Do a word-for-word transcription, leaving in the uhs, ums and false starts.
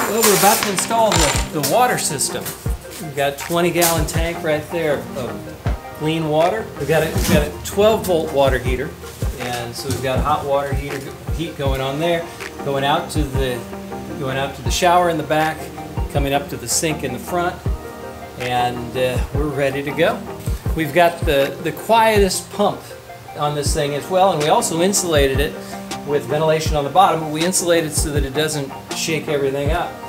Well, we're about to install the, the water system. We've got a twenty gallon tank right there of clean water. We've got a, we've got a twelve volt water heater, and so we've got hot water heater heat going on there, going out to the going out to the shower in the back, coming up to the sink in the front, and uh, we're ready to go. We've got the the quietest pump on this thing as well, and we also insulated it with ventilation on the bottom, but we insulate it so that it doesn't shake everything up.